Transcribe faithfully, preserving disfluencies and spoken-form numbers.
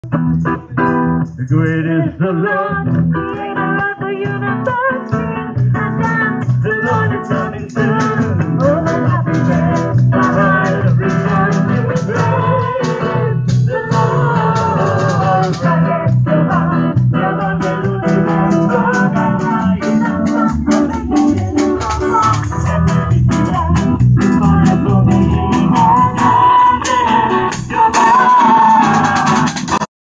The greatest of love, Creator of the universe, and dance. the Lord is coming soon. Oh, the happiness, the heart of everyone will praise the Lord.